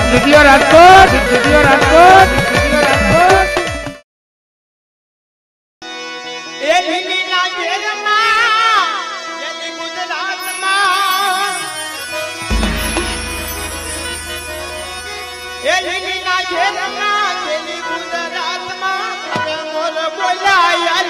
Studio Rajkot, studio Rajkot, studio Rajkot. ए लीला जेरमा यदि गुजरात में ए लीला जेरमा यदि गुजरात में मोर बोला यार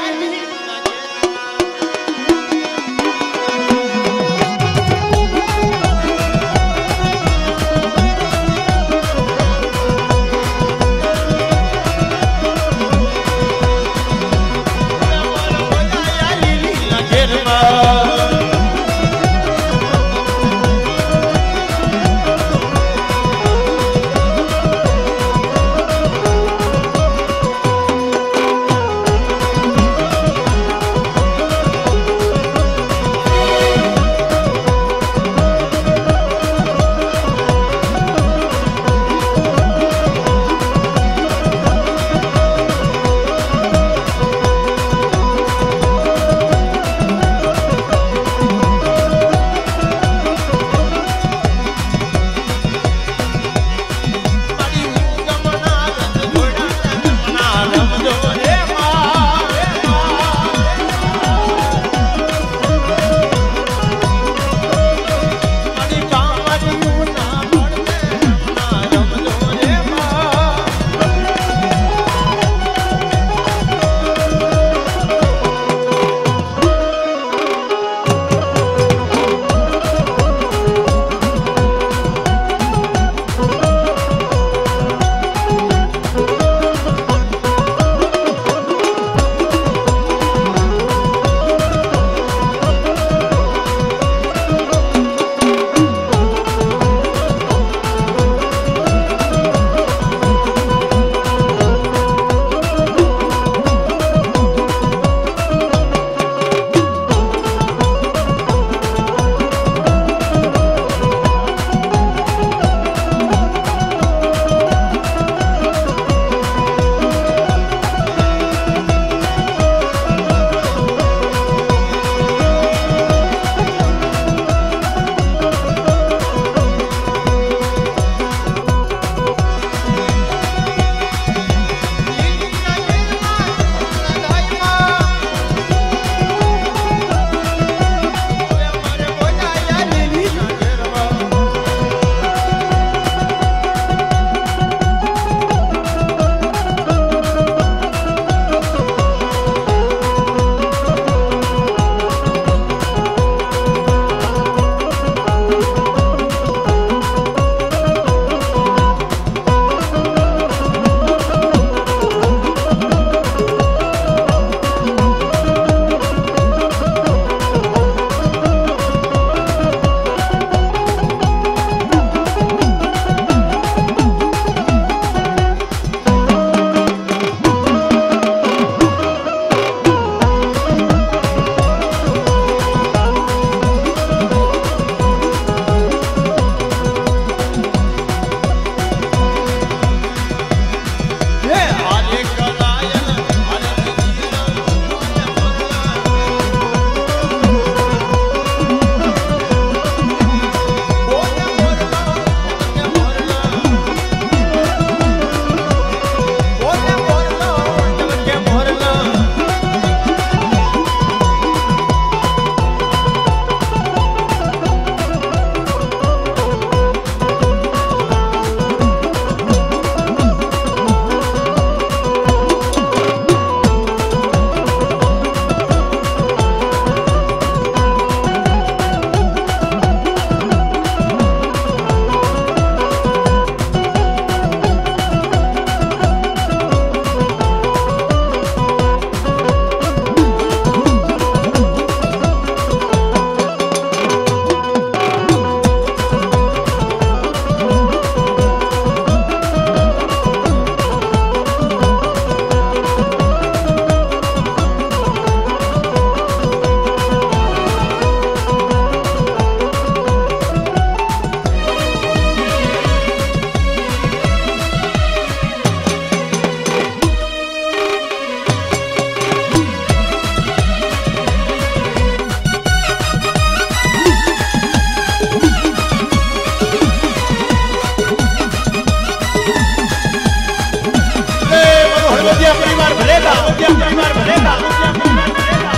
अयोध्या परिवार भरेगा, अयोध्या परिवार भरेगा, अयोध्या परिवार भरेगा।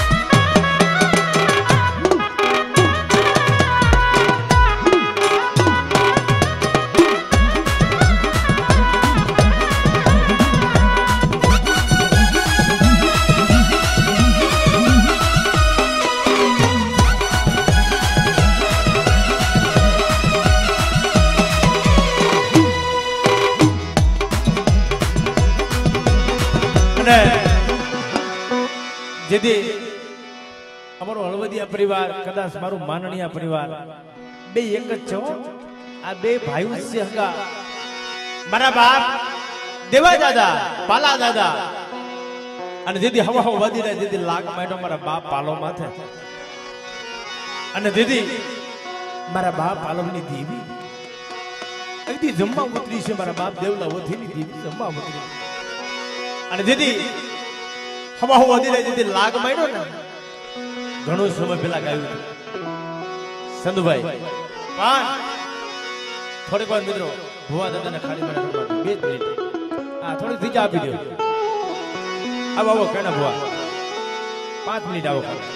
જેથી અમારો હળવદિયા પરિવાર કદાચ મારું માનણીયા પરિવાર બે એક જ છો આ બે ભાઈઓ છે હગા મારા બાપ દેવા દાદા પાલા દાદા અને જેથી હવા હવા વધી રહે જેથી લાગ માટો મારા બાપ પાલો માથે અને જેથી મારા બાપ પાલોની દેવી અહીંથી જમવા ઉતરી છે મારા બાપ દેવલા વધીની દેવી જમવા ઉતરી અને જેથી હવા હવા વધી રહે જેથી લાગ માટ્યો ને ઘણો સમય પેલા ગાયું સંધુભાઈ પણ થોડીક વાર મિત્રો ભુવા દાદાને ખાલી મને 2 મિનિટ હા થોડી ધીજા આપી દો આવો આવો કેના ભુવા 5 મિનિટ આવો ખાલી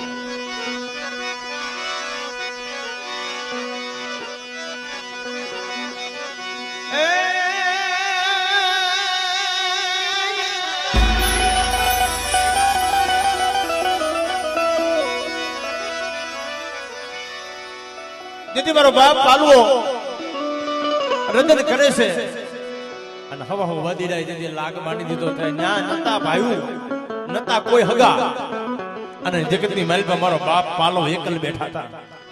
જેથી મારો બાપ પાલવો રંજન કરે છે અને હવા હવા વધી જાય જેથી લાગ માંડી દીધો થાય ના નતા ભાઈ નતા કોઈ હગા અને જગતની મારી પર મારો બાપ પાલો એકલ બેઠા હતા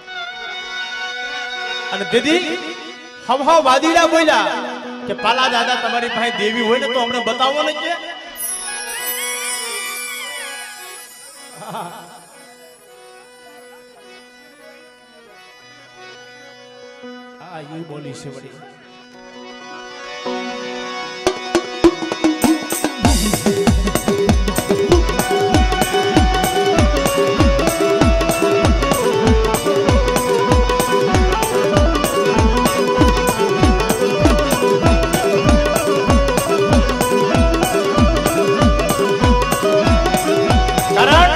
અને તેથી હવા વાદીડા બોલ્યા કે પાલા દાદા તમારી પાસે દેવી હોય ને તો અમને બતાવો ને કે ये बोली से बड़ी कारण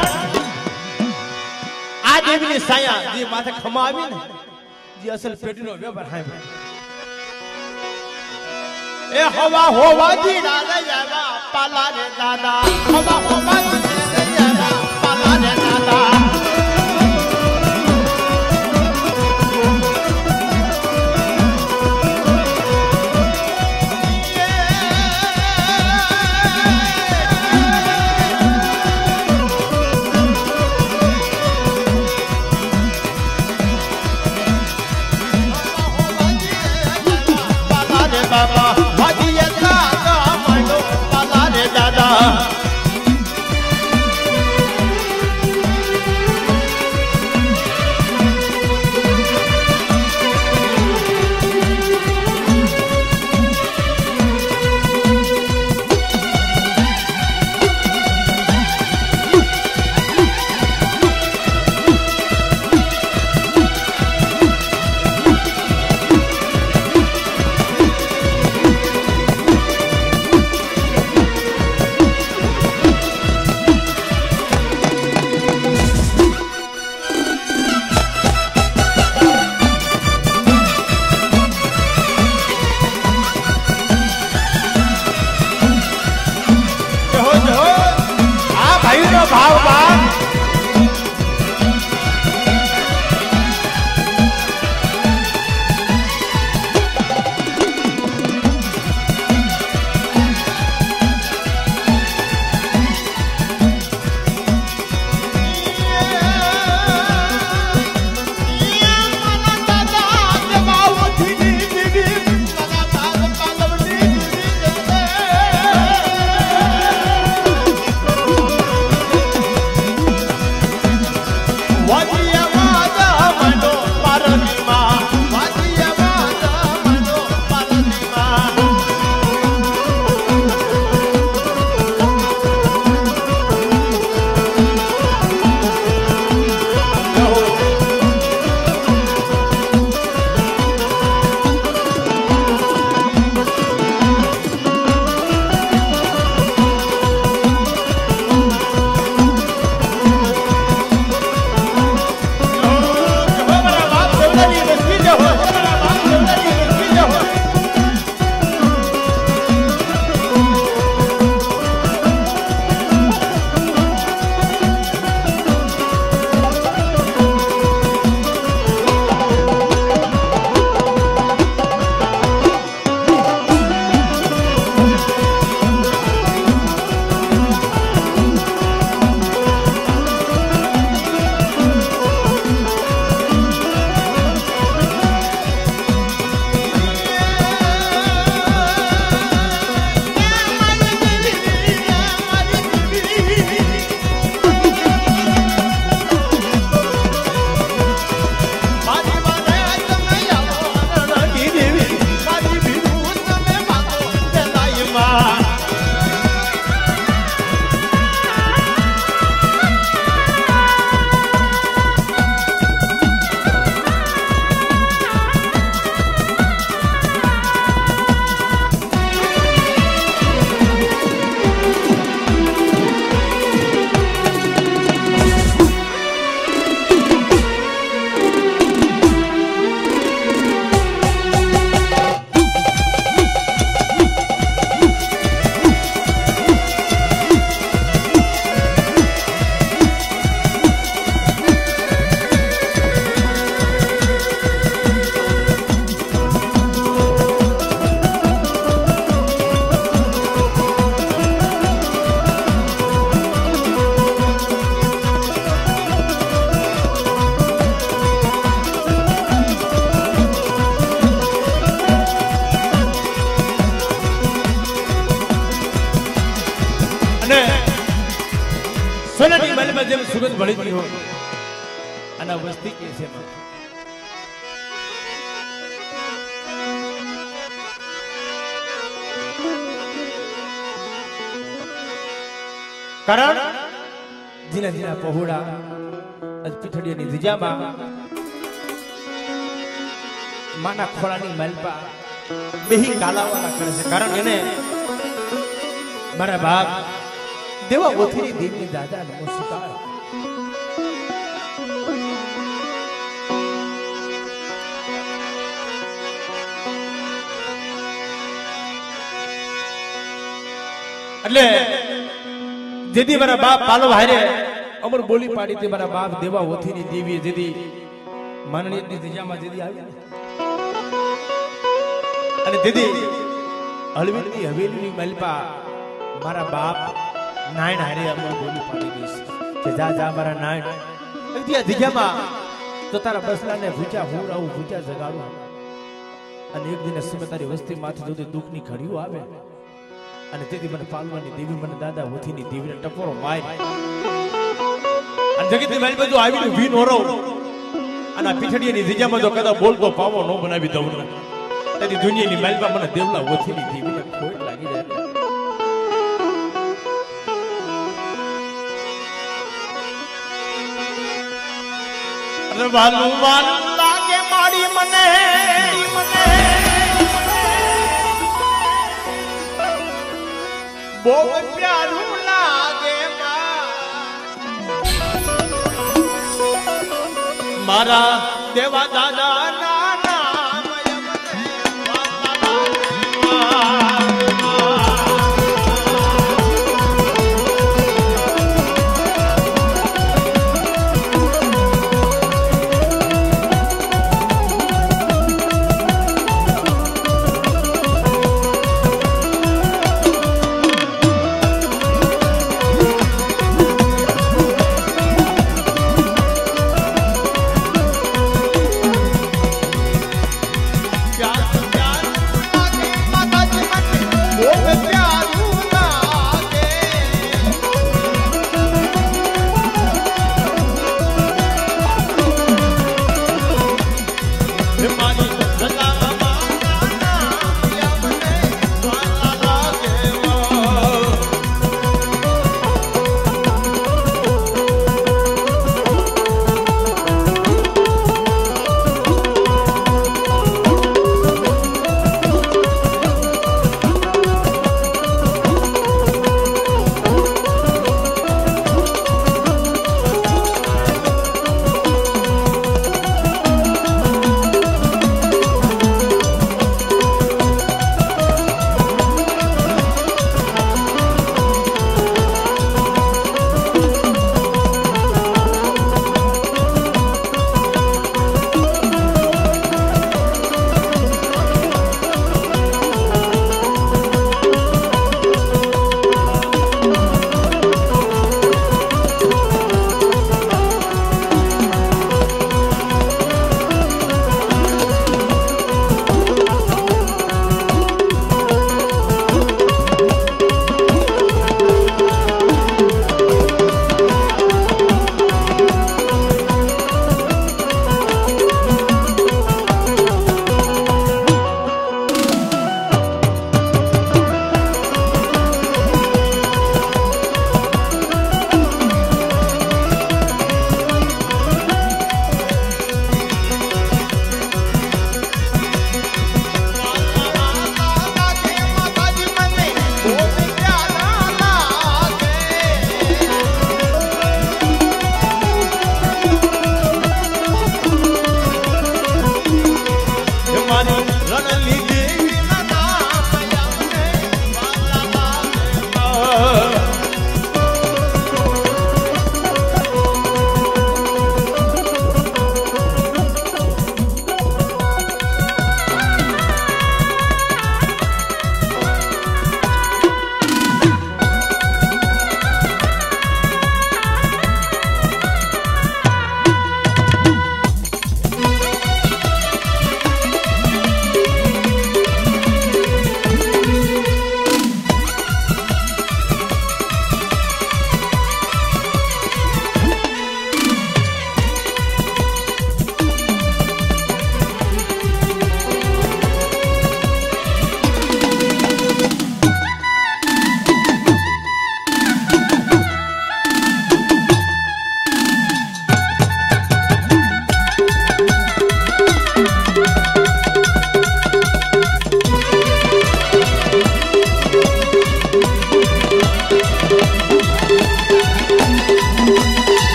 आ देवी साया जी माथे खमा आवी ने जी असल पेटीनो व्यवहार है ए हवा होवा जी दादा जागा पाला रे दादा हवा होवा जी जागा पाला रे दादा बाबा भजिया दादा मनो पाला रे दादा भाव बात સોનાની મહેલમાં જેમ સુગંધ ભળીતી હોય અને વસ્તી કે છે કારણ જીના જીના પહોળા આજ પીઠડીની ધીજામાં માના ખોળાની મહેલપા બેહી કાલાવાળા કરે છે કારણ એને મારા બાપ દેવા ઓથીની દેવની દાદા નમસ્કાર એટલે જેદી મારા બાપ પાલો હારે અમર બોલી પાડી તે મારા બાપ દેવા ઓથીની દેવી જેદી માનણીની દિજામાં જેદી આવી અને દીદી હળવીની હવેલીની મલપા મારા બાપ નાયણ હારે અમર બોલી પાડી દઈશ કે જા જા મારા નાયણ ત્યાં દિજામાં તો તારા બસલાને ભૂચા હું આવું ભૂચા જગાડું અને એક દિને સમય તારી વસ્તી માથે જોતી દુઃખની ઘડીઓ આવે અને તેથી મને પાલવાની દેવી મને દાદા ઓથીની દેવીને ટપોરો માય અને જગતની મારી બાજુ આવીને ઊભી નો રહો અને આ પીઠડીની દિજામાં જો કદા બોલતો પાવો નો બનાવી દઉં તેથી દુનિયાની માલમાં મને દેવલા ઓથીની દેવીને ખોટ લાગી જાય અરે વાલું વાલું લાગે મારી મને બહુ પ્યારું લાગે મારા દેવા દાદા ના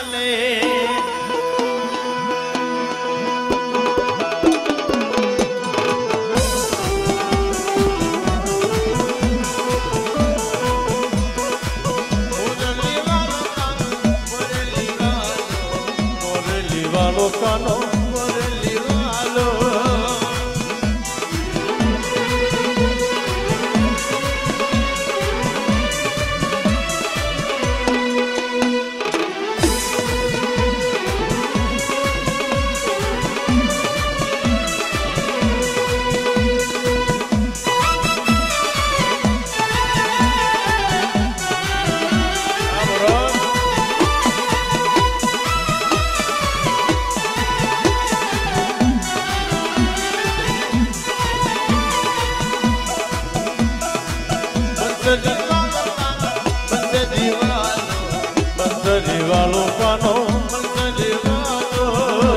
लाले कानो मुरली वालो बंसरी वालों कानो बंसरी वालों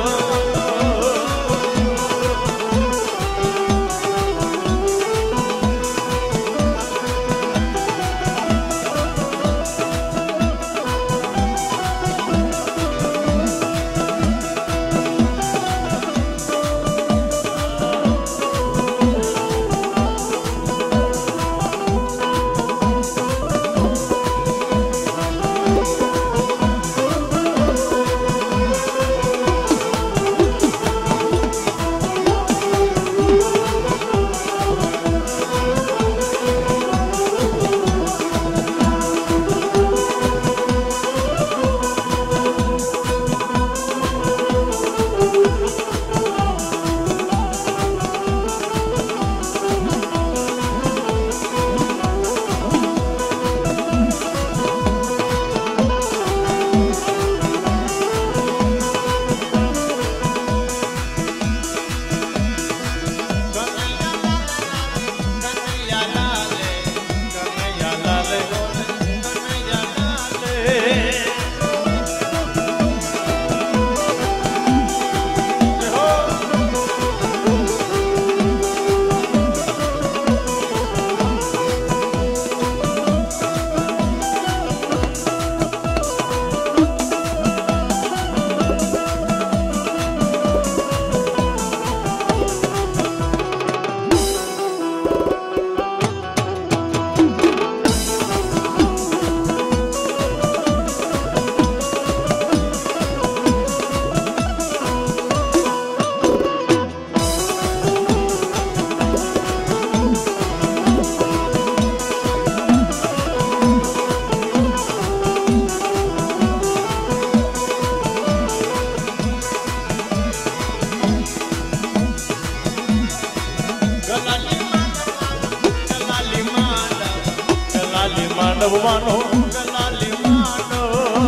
मानो गलाली मानो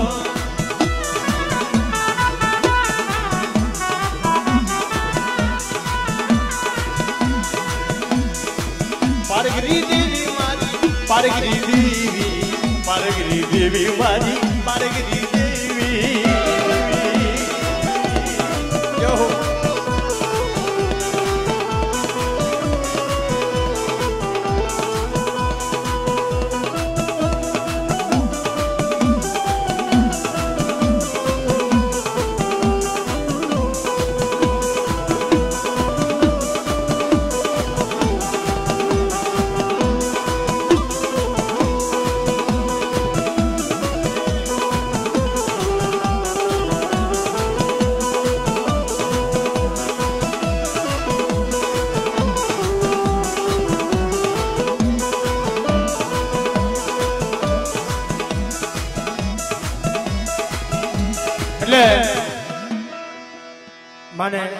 पारगिरी देवी मारी पारगिरी देवी मारी पारगिरी देवी यो माने